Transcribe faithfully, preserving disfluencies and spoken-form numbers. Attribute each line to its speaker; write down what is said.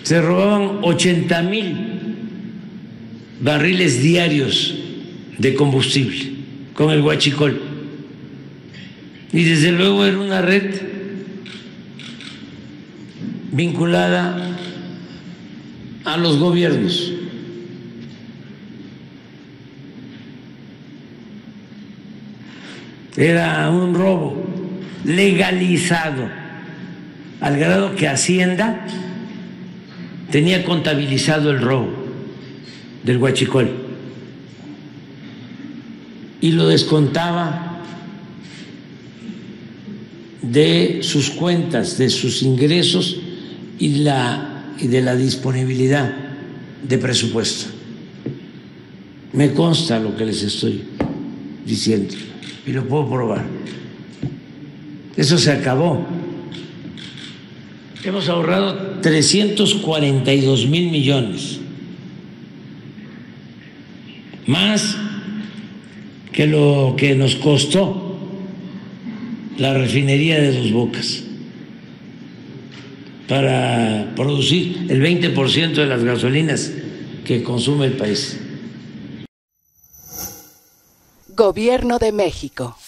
Speaker 1: se robaban ochenta mil barriles diarios de combustible con el huachicol. Y desde luego era una red vinculada a los gobiernos. Era un robo legalizado, al grado que Hacienda tenía contabilizado el robo del huachicol y lo descontaba de sus cuentas, de sus ingresos y, la, y de la disponibilidad de presupuesto. Me consta lo que les estoy diciendo y lo puedo probar. Eso se acabó. Hemos ahorrado trescientos cuarenta y dos mil millones, más que lo que nos costó la refinería de Dos Bocas para producir el veinte por ciento de las gasolinas que consume el país.
Speaker 2: Gobierno de México.